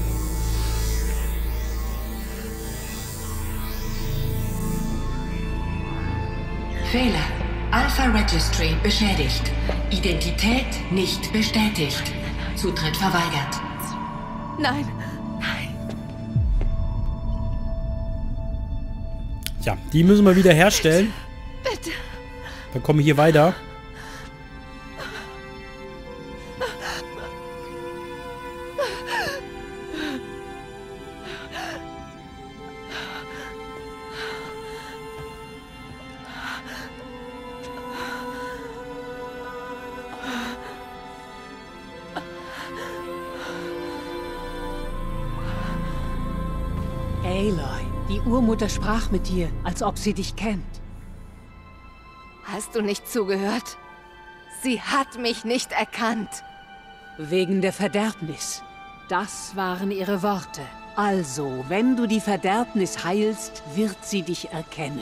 [SPEAKER 13] Fehler. Alpha Registry beschädigt. Identität nicht bestätigt. Zutritt verweigert.
[SPEAKER 5] Nein.
[SPEAKER 2] Ja, die müssen wir wieder herstellen.
[SPEAKER 5] Bitte.
[SPEAKER 2] Dann kommen wir hier weiter.
[SPEAKER 1] Aloy, die Urmutter sprach mit dir, als ob sie dich kennt.
[SPEAKER 5] Hast du nicht zugehört? Sie hat mich nicht erkannt.
[SPEAKER 1] Wegen der Verderbnis. Das waren ihre Worte. Also, wenn du die Verderbnis heilst, wird sie dich erkennen.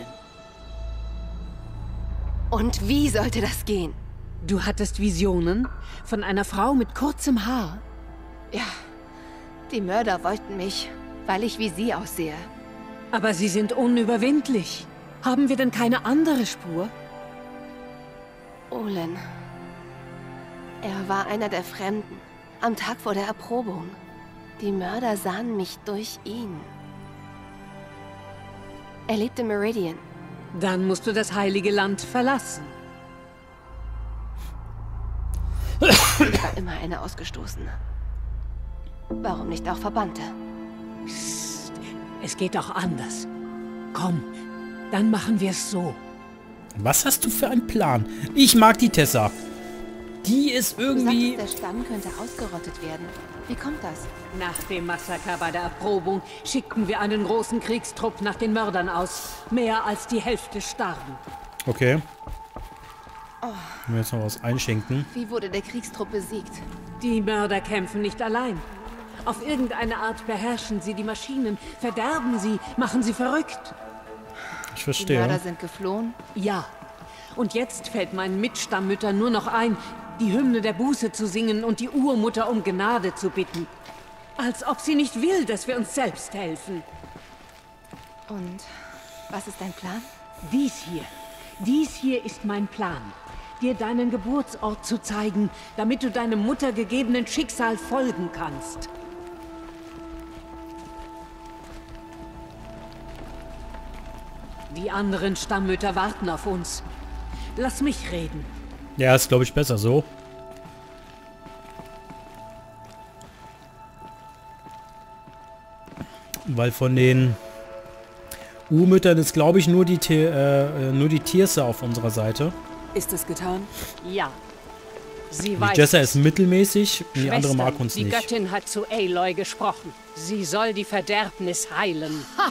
[SPEAKER 5] Und wie sollte das gehen?
[SPEAKER 1] Du hattest Visionen von einer Frau mit kurzem Haar.
[SPEAKER 5] Ja, die Mörder wollten mich, weil ich wie sie aussehe.
[SPEAKER 1] Aber sie sind unüberwindlich. Haben wir denn keine andere Spur?
[SPEAKER 5] Olen. Er war einer der Fremden. Am Tag vor der Erprobung. Die Mörder sahen mich durch ihn. Er lebt in Meridian.
[SPEAKER 1] Dann musst du das Heilige Land verlassen.
[SPEAKER 5] Ich war immer eine Ausgestoßene. Warum nicht auch Verbannte?
[SPEAKER 1] Psst, es geht auch anders. Komm, dann machen wir es so.
[SPEAKER 2] Was hast du für einen Plan? Ich mag die Tessa. Die ist irgendwie...
[SPEAKER 5] Du sagst, der Stamm könnte ausgerottet werden. Wie kommt das?
[SPEAKER 1] Nach dem Massaker bei der Erprobung schickten wir einen großen Kriegstrupp nach den Mördern aus. Mehr als die Hälfte starben.
[SPEAKER 2] Okay.
[SPEAKER 5] Oh.
[SPEAKER 2] Wir jetzt noch was einschenken.
[SPEAKER 5] Wie wurde der Kriegstrupp besiegt?
[SPEAKER 1] Die Mörder kämpfen nicht allein. Auf irgendeine Art beherrschen sie die Maschinen, verderben sie, machen sie verrückt.
[SPEAKER 2] Ich verstehe.
[SPEAKER 5] Die Mörder sind geflohen?
[SPEAKER 1] Ja. Und jetzt fällt meinen Mitstammmüttern nur noch ein, die Hymne der Buße zu singen und die Urmutter um Gnade zu bitten. Als ob sie nicht will, dass wir uns selbst helfen.
[SPEAKER 5] Und was ist dein Plan?
[SPEAKER 1] Dies hier. Dies hier ist mein Plan. Dir deinen Geburtsort zu zeigen, damit du deinem Mutter gegebenen Schicksal folgen kannst. Die anderen Stammmütter warten auf uns. Lass mich reden.
[SPEAKER 2] Ja, ist glaube ich besser so. Weil von den Urmüttern ist glaube ich nur die äh, nur die Tirsa auf unserer Seite.
[SPEAKER 4] Ist es getan?
[SPEAKER 1] Ja. Sie
[SPEAKER 2] Die
[SPEAKER 1] weiß
[SPEAKER 2] Jessa
[SPEAKER 1] es.
[SPEAKER 2] ist mittelmäßig und die andere mag uns
[SPEAKER 1] die
[SPEAKER 2] nicht.
[SPEAKER 1] Göttin hat zu Aloy gesprochen. Sie soll die Verderbnis heilen.
[SPEAKER 4] Ha!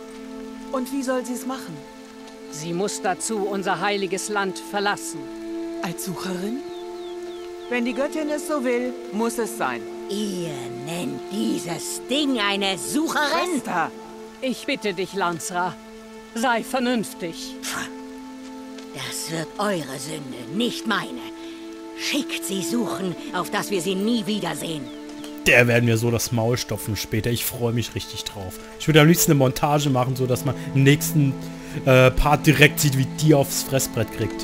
[SPEAKER 4] Und wie soll sie es machen?
[SPEAKER 1] Sie muss dazu unser heiliges Land verlassen.
[SPEAKER 4] Als Sucherin? Wenn die Göttin es so will, muss es sein.
[SPEAKER 3] Ihr nennt dieses Ding eine Sucherin?
[SPEAKER 4] Schwester!
[SPEAKER 1] Ich bitte dich, Lansra. Sei vernünftig.
[SPEAKER 3] Das wird eure Sünde, nicht meine. Schickt sie suchen, auf dass wir sie nie wiedersehen.
[SPEAKER 2] Der werden mir so das Maul stopfen später. Ich freue mich richtig drauf. Ich würde am liebsten eine Montage machen, so dass man im nächsten äh, Part direkt sieht, wie die aufs Fressbrett kriegt.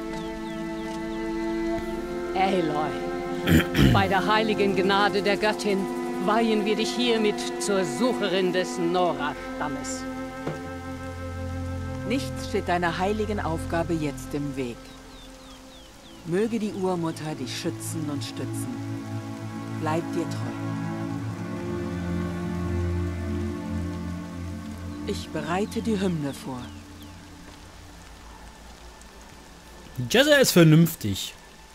[SPEAKER 1] Aloy, bei der heiligen Gnade der Göttin weihen wir dich hiermit zur Sucherin des Nora-Stammes.
[SPEAKER 4] Nichts steht deiner heiligen Aufgabe jetzt im Weg. Möge die Urmutter dich schützen und stützen. Bleib dir treu. Ich bereite die Hymne vor.
[SPEAKER 2] Jezza ist vernünftig.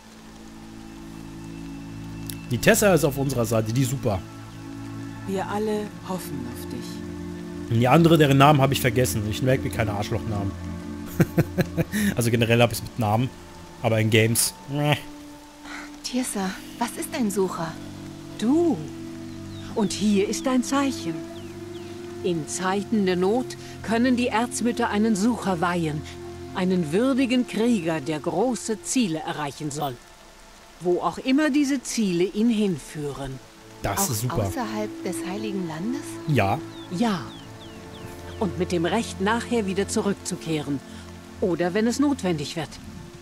[SPEAKER 2] Die Tessa ist auf unserer Seite, die ist super.
[SPEAKER 4] Wir alle hoffen auf dich.
[SPEAKER 2] Und die andere, deren Namen habe ich vergessen. Ich merke mir keine Arschlochnamen. Also generell habe ich es mit Namen, aber in Games. Meh.
[SPEAKER 5] Tirsa, was ist ein Sucher?
[SPEAKER 1] Du. Und hier ist dein Zeichen. In Zeiten der Not können die Erzmütter einen Sucher weihen. Einen würdigen Krieger, der große Ziele erreichen soll. Wo auch immer diese Ziele ihn hinführen.
[SPEAKER 2] Das
[SPEAKER 5] auch
[SPEAKER 2] ist super.
[SPEAKER 5] Außerhalb des Heiligen Landes?
[SPEAKER 2] Ja.
[SPEAKER 1] Ja. Und mit dem Recht, nachher wieder zurückzukehren. Oder wenn es notwendig wird.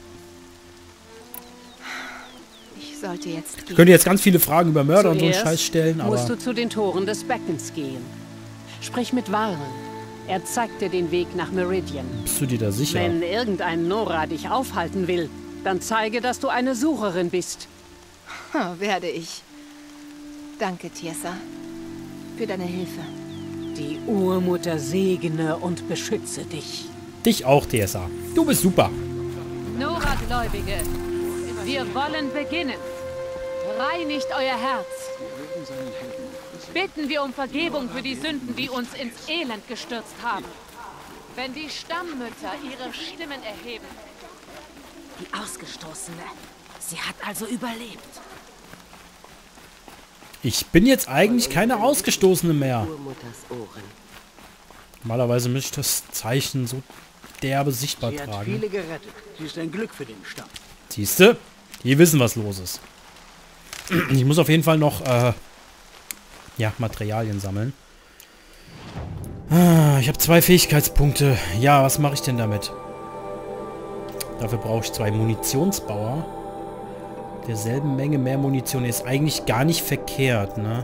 [SPEAKER 5] Ich sollte jetzt gehen.
[SPEAKER 2] Ich könnte jetzt ganz viele Fragen über Mörder
[SPEAKER 1] Zuerst
[SPEAKER 2] und so einen Scheiß stellen, aber...
[SPEAKER 1] musst du zu den Toren des Beckens gehen. Sprich mit Varen. Er zeigt dir den Weg nach Meridian.
[SPEAKER 2] Bist du dir da sicher?
[SPEAKER 1] Wenn irgendein Nora dich aufhalten will, dann zeige, dass du eine Sucherin bist.
[SPEAKER 5] Ha, werde ich. Danke, Tirsa, für deine Hilfe.
[SPEAKER 1] Die Urmutter segne und beschütze dich.
[SPEAKER 2] Dich auch, Tessa. Du bist super.
[SPEAKER 1] Nora-Gläubige, wir wollen beginnen. Reinigt euer Herz. Bitten wir um Vergebung für die Sünden, die uns ins Elend gestürzt haben. Wenn die Stammmütter ihre Stimmen erheben.
[SPEAKER 3] Die Ausgestoßene. Sie hat also überlebt.
[SPEAKER 2] Ich bin jetzt eigentlich keine Ausgestoßene mehr. Normalerweise müsste ich das Zeichen so derbe sichtbar
[SPEAKER 14] Sie hat
[SPEAKER 2] tragen.
[SPEAKER 14] viele gerettet. Sie ist ein Glück für den Stamm.
[SPEAKER 2] Siehste? Die wissen, was los ist. Ich muss auf jeden Fall noch äh, ja, Materialien sammeln. Ah, ich habe zwei Fähigkeitspunkte. Ja, was mache ich denn damit? Dafür brauche ich zwei Munitionsbauer. Derselben Menge mehr Munition ist eigentlich gar nicht verkehrt, ne?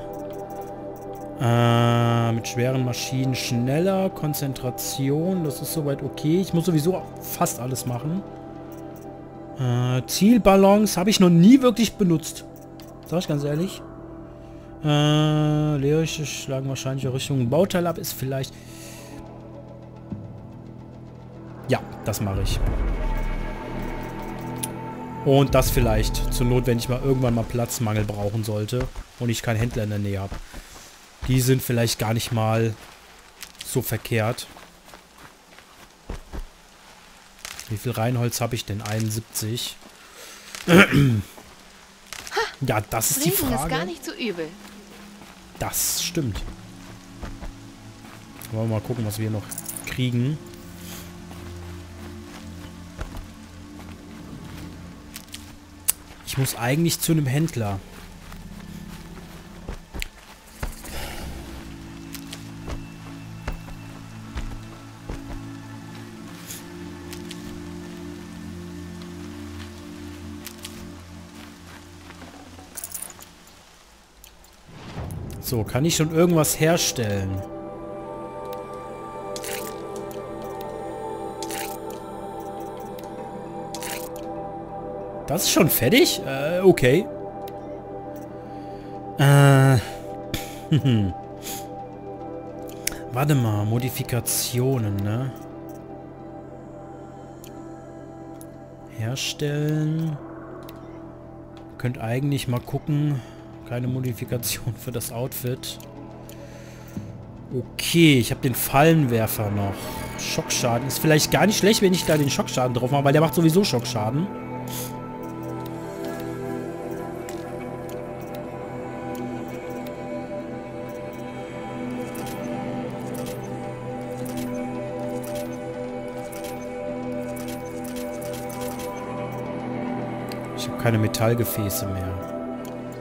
[SPEAKER 2] Äh, mit schweren Maschinen schneller, Konzentration, das ist soweit okay. Ich muss sowieso fast alles machen. Äh, Zielballons habe ich noch nie wirklich benutzt. Sag ich ganz ehrlich. Äh, Lyrische schlagen wahrscheinlich Richtung Bauteil ab, ist vielleicht... Ja, das mache ich. Und das vielleicht zur Not, wenn ich mal irgendwann mal Platzmangel brauchen sollte und ich keinen Händler in der Nähe habe. Die sind vielleicht gar nicht mal so verkehrt. Wie viel Reinholz habe ich denn? einundsiebzig. Ja, das ist die
[SPEAKER 5] Regen
[SPEAKER 2] Frage.
[SPEAKER 5] ist gar nicht so übel.
[SPEAKER 2] Das stimmt. Wollen wir mal gucken, was wir noch kriegen. Ich muss eigentlich zu einem Händler. So, kann ich schon irgendwas herstellen? Das ist schon fertig? Äh, okay. Äh. Warte mal, Modifikationen, ne? Herstellen. Könnt eigentlich mal gucken. Keine Modifikation für das Outfit. Okay, ich habe den Fallenwerfer noch. Schockschaden ist vielleicht gar nicht schlecht, wenn ich da den Schockschaden drauf mache, weil der macht sowieso Schockschaden. keine Metallgefäße mehr.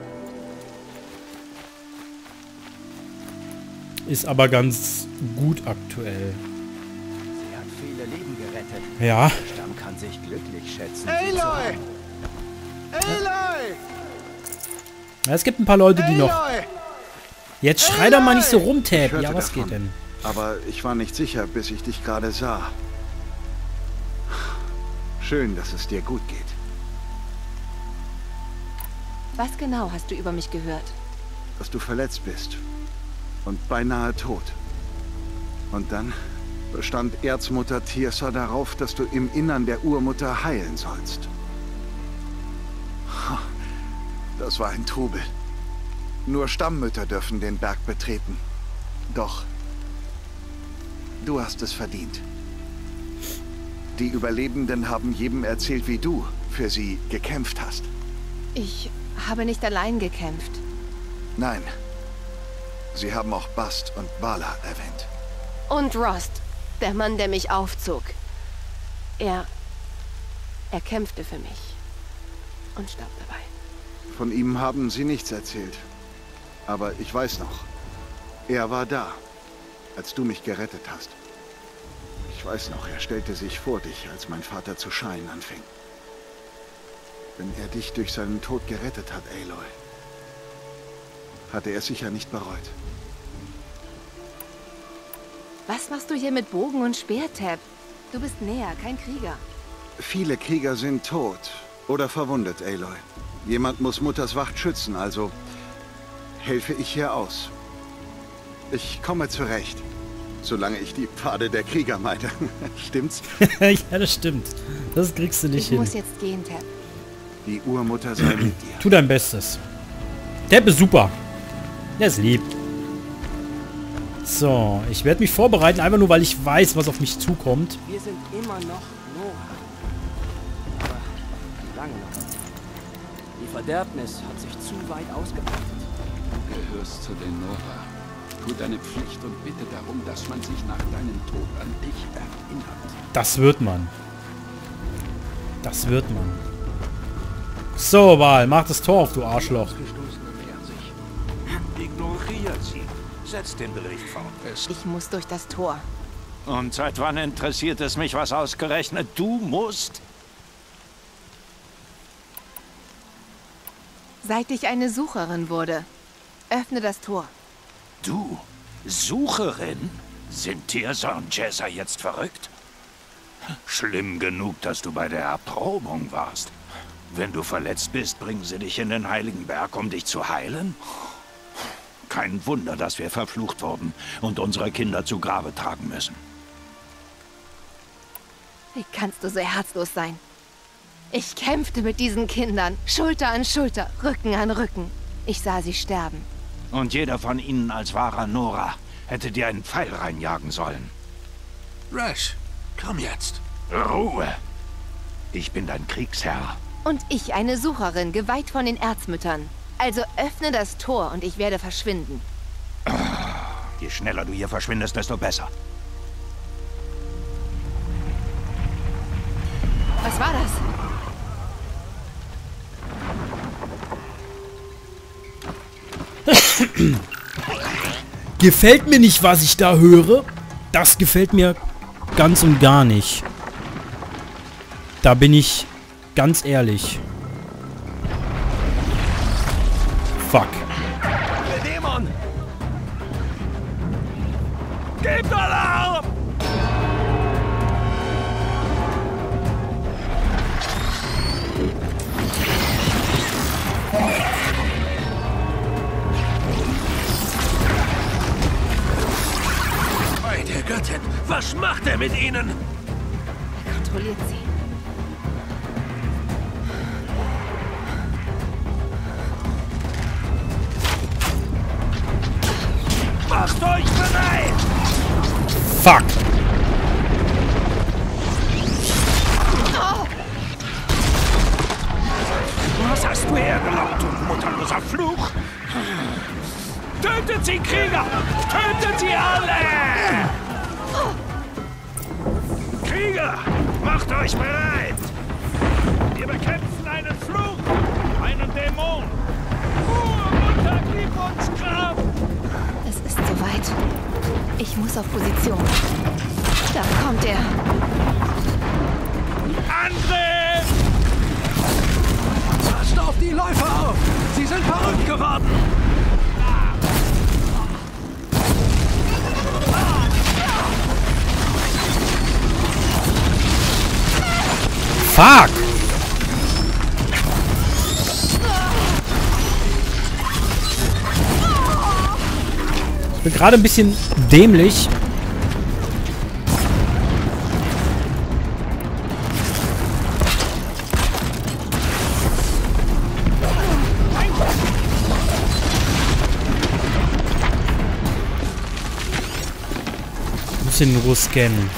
[SPEAKER 2] Ist aber ganz gut aktuell.
[SPEAKER 15] Sie hat viele Leben gerettet.
[SPEAKER 2] Ja.
[SPEAKER 15] Der Stamm kann sich glücklich schätzen.
[SPEAKER 16] Aloy! Aloy!
[SPEAKER 2] Ja, es gibt ein paar Leute, die noch... Jetzt schrei doch mal nicht so rum, Tab. Ja, was
[SPEAKER 16] davon,
[SPEAKER 2] geht denn?
[SPEAKER 16] Aber ich war nicht sicher, bis ich dich gerade sah. Schön, dass es dir gut geht.
[SPEAKER 5] Was genau hast du über mich gehört?
[SPEAKER 16] Dass du verletzt bist. Und beinahe tot. Und dann bestand Erzmutter Tirsa darauf, dass du im Innern der Urmutter heilen sollst. Das war ein Trubel. Nur Stammmütter dürfen den Berg betreten. Doch du hast es verdient. Die Überlebenden haben jedem erzählt, wie du für sie gekämpft hast.
[SPEAKER 5] Ich habe nicht allein gekämpft.
[SPEAKER 16] Nein. Sie haben auch Bast und Vala erwähnt.
[SPEAKER 5] Und Rost, der Mann, der mich aufzog. Er... er kämpfte für mich. Und starb dabei.
[SPEAKER 16] Von ihm haben sie nichts erzählt. Aber ich weiß noch. Er war da, als du mich gerettet hast. Ich weiß noch, er stellte sich vor dich, als mein Vater zu scheinen anfing. Wenn er dich durch seinen Tod gerettet hat, Aloy, hatte er es sicher nicht bereut.
[SPEAKER 5] Was machst du hier mit Bogen und Speer, Tab? Du bist näher, kein Krieger.
[SPEAKER 16] Viele Krieger sind tot oder verwundet, Aloy. Jemand muss Mutters Wacht schützen, also helfe ich hier aus. Ich komme zurecht, solange ich die Pfade der Krieger meide. Stimmt's?
[SPEAKER 2] Ja, das stimmt. Das kriegst du nicht
[SPEAKER 5] ich
[SPEAKER 2] hin.
[SPEAKER 5] Ich muss jetzt gehen, Tab.
[SPEAKER 16] Die Urmutter sei mit dir.
[SPEAKER 2] Tu dein Bestes. Tab ist super. Der ist lieb. So, ich werde mich vorbereiten, einfach nur, weil ich weiß, was auf mich zukommt.
[SPEAKER 15] Wir sind immer noch Nora. Aber lange noch. Die Verderbnis hat sich zu weit ausgebreitet.
[SPEAKER 17] Du gehörst zu den Nora. Tu deine Pflicht und bitte darum, dass man sich nach deinem Tod an dich erinnert.
[SPEAKER 2] Das wird man. Das wird man. So, Val, mach das Tor auf, du Arschloch.
[SPEAKER 8] Ignoriert sie. Setz den Bericht fort.
[SPEAKER 5] Ich muss durch das Tor.
[SPEAKER 8] Und seit wann interessiert es mich, was ausgerechnet du musst?
[SPEAKER 5] Seit ich eine Sucherin wurde. Öffne das Tor.
[SPEAKER 8] Du? Sucherin? Sind Tirsa und Jezza jetzt verrückt? Schlimm genug, dass du bei der Erprobung warst. Wenn du verletzt bist, bringen sie dich in den Heiligen Berg, um dich zu heilen? Kein Wunder, dass wir verflucht wurden und unsere Kinder zu Grabe tragen müssen.
[SPEAKER 5] Wie kannst du so herzlos sein? Ich kämpfte mit diesen Kindern, Schulter an Schulter, Rücken an Rücken. Ich sah sie sterben.
[SPEAKER 8] Und jeder von ihnen als wahrer Nora hätte dir einen Pfeil reinjagen sollen.
[SPEAKER 17] Rash, komm jetzt.
[SPEAKER 8] Ruhe! Ich bin dein Kriegsherr.
[SPEAKER 5] Und ich eine Sucherin, geweiht von den Erzmüttern. Also öffne das Tor und ich werde verschwinden.
[SPEAKER 8] Je schneller du hier verschwindest, desto besser.
[SPEAKER 5] Was war das?
[SPEAKER 2] Gefällt mir nicht, was ich da höre. Das gefällt mir ganz und gar nicht. Da bin ich ganz ehrlich. Fuck.
[SPEAKER 8] Der Dämon! Gebt Alarm! Bei der Göttin, was macht er mit ihnen?
[SPEAKER 5] Er kontrolliert sie.
[SPEAKER 8] Macht euch bereit!
[SPEAKER 2] Fuck!
[SPEAKER 5] Oh.
[SPEAKER 8] Was hast du hergelockt, du mutterloser Fluch? Tötet sie, Krieger! Tötet sie alle! Krieger, macht euch bereit! Wir bekämpfen einen Fluch! Einen Dämon! Urmutter, gib uns Kraft!
[SPEAKER 5] Es ist soweit. Ich muss auf Position. Da kommt er.
[SPEAKER 8] Angriff!
[SPEAKER 15] Passt auf die Läufer auf! Sie sind verrückt geworden!
[SPEAKER 2] Fuck! Ich bin gerade ein bisschen dämlich. Ich muss ihn nur scannen.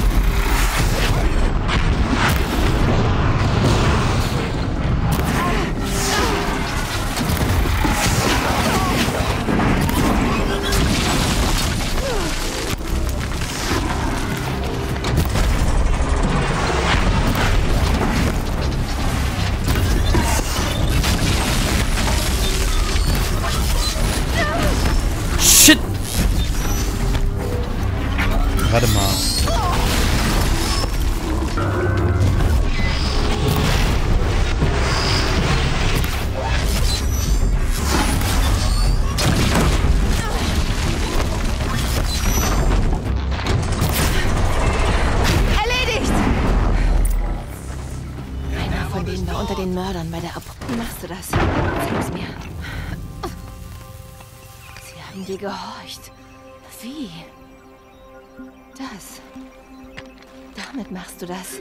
[SPEAKER 2] Shit! Warte mal.
[SPEAKER 5] Erledigt! Einer von denen war unter den Mördern bei der Ab... Wie machst du das? Zeig's mir. Sie haben dir gehorcht. Wie? Das. Damit machst du das.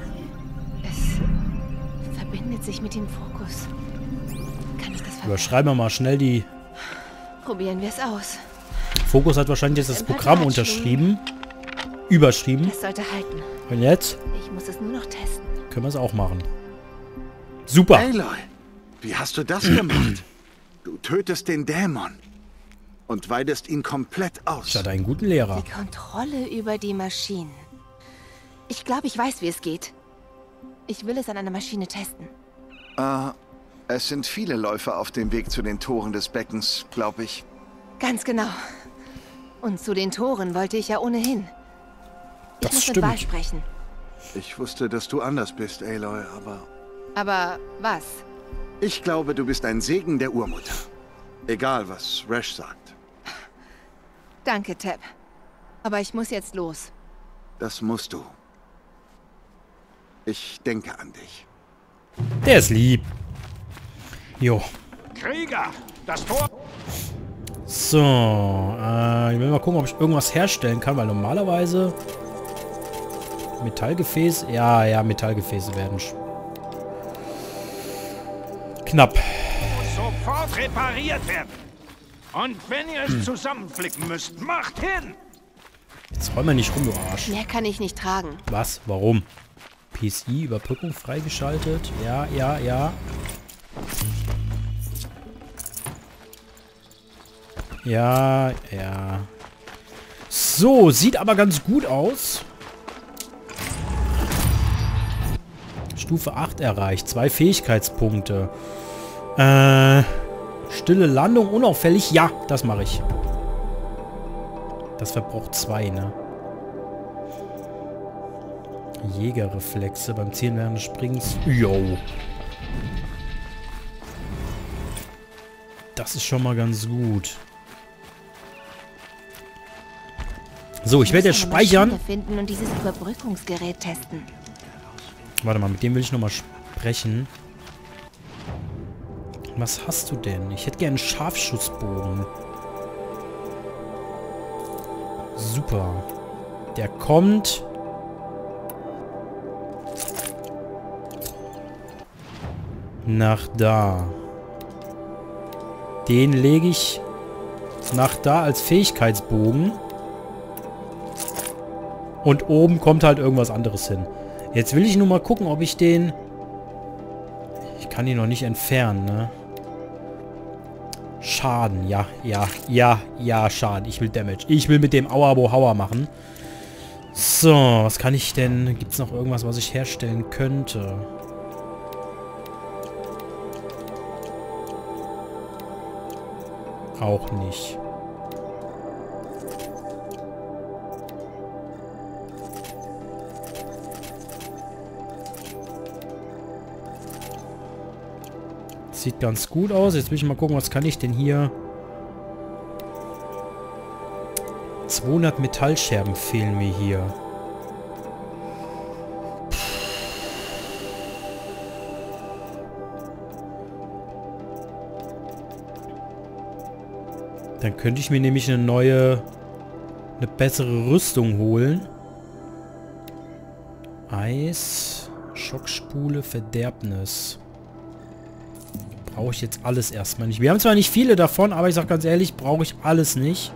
[SPEAKER 5] Es verbindet sich mit dem Fokus. Kann ich das ver...
[SPEAKER 2] Überschreiben wir mal schnell die...
[SPEAKER 5] Probieren wir es aus.
[SPEAKER 2] Fokus hat wahrscheinlich jetzt das Programm unterschrieben. Überschrieben.
[SPEAKER 5] Das sollte halten.
[SPEAKER 2] Und jetzt?
[SPEAKER 5] Ich muss es nur noch testen.
[SPEAKER 2] Können wir es auch machen. Super.
[SPEAKER 16] Aloy, wie hast du das gemacht? Du tötest den Dämon und weidest ihn komplett aus.
[SPEAKER 2] Ich hatte einen guten Lehrer.
[SPEAKER 5] Die Kontrolle über die Maschinen. Ich glaube, ich weiß, wie es geht. Ich will es an einer Maschine testen.
[SPEAKER 16] Äh, es sind viele Läufer auf dem Weg zu den Toren des Beckens, glaube ich.
[SPEAKER 5] Ganz genau. Und zu den Toren wollte ich ja ohnehin. Ich
[SPEAKER 16] Das
[SPEAKER 5] muss
[SPEAKER 16] stimmt.
[SPEAKER 5] mit Val sprechen.
[SPEAKER 16] Ich wusste, dass du anders bist, Aloy, aber...
[SPEAKER 5] Aber was?
[SPEAKER 16] Ich glaube, du bist ein Segen der Urmutter. Egal, was Rash sagt.
[SPEAKER 5] Danke, Teb. Aber ich muss jetzt los.
[SPEAKER 16] Das musst du. Ich denke an dich.
[SPEAKER 2] Der ist lieb. Jo.
[SPEAKER 8] Krieger, das Tor...
[SPEAKER 2] So, äh, ich will mal gucken, ob ich irgendwas herstellen kann, weil normalerweise Metallgefäße, ja, ja, Metallgefäße werden sch knapp.
[SPEAKER 8] Sofort repariert werden. Und wenn ihr es
[SPEAKER 2] Hm.
[SPEAKER 8] zusammenflicken müsst, macht hin!
[SPEAKER 2] Jetzt räum mal nicht rum, du Arsch.
[SPEAKER 5] Mehr kann ich nicht tragen.
[SPEAKER 2] Was? Warum? P S I, Überbrückung freigeschaltet. Ja, ja, ja. Ja, ja. So, sieht aber ganz gut aus. Stufe acht erreicht. Zwei Fähigkeitspunkte. Äh, stille Landung, unauffällig. Ja, das mache ich. Das verbraucht zwei, ne? Jägerreflexe beim Zielen während des Springens. Jo. Das ist schon mal ganz gut. So, ich werde jetzt
[SPEAKER 5] muss eine
[SPEAKER 2] speichern.
[SPEAKER 5] Maschine finden und dieses Überbrückungsgerät testen.
[SPEAKER 2] Warte mal, mit dem will ich nochmal sprechen. Was hast du denn? Ich hätte gerne einen Scharfschussbogen. Super. Der kommt... nach da. Den lege ich nach da als Fähigkeitsbogen. Und oben kommt halt irgendwas anderes hin. Jetzt will ich nur mal gucken, ob ich den... Ich kann ihn noch nicht entfernen, ne? Schaden, ja, ja, ja, ja, Schaden. Ich will Damage. Ich will mit dem Auabo Hauer machen. So, was kann ich denn... Gibt es noch irgendwas, was ich herstellen könnte? Auch nicht. Sieht ganz gut aus. Jetzt will ich mal gucken, was kann ich denn hier... zweihundert Metallscherben fehlen mir hier. Dann könnte ich mir nämlich eine neue, eine bessere Rüstung holen. Eis, Schockspule, Verderbnis. Brauche ich jetzt alles erstmal nicht. Wir haben zwar nicht viele davon, aber ich sage ganz ehrlich, brauche ich alles nicht.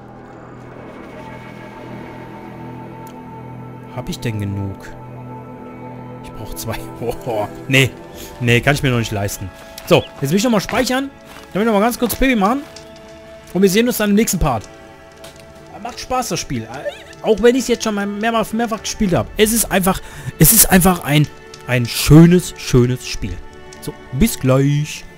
[SPEAKER 2] Habe ich denn genug? Ich brauche zwei. Oh, nee. Nee, kann ich mir noch nicht leisten. So, jetzt will ich nochmal speichern. Dann will ich nochmal ganz kurz Baby machen. Und wir sehen uns dann im nächsten Part. Macht Spaß, das Spiel. Auch wenn ich es jetzt schon mehrfach, mehrfach gespielt habe. Es ist einfach, es ist einfach ein, ein schönes, schönes Spiel. So, bis gleich.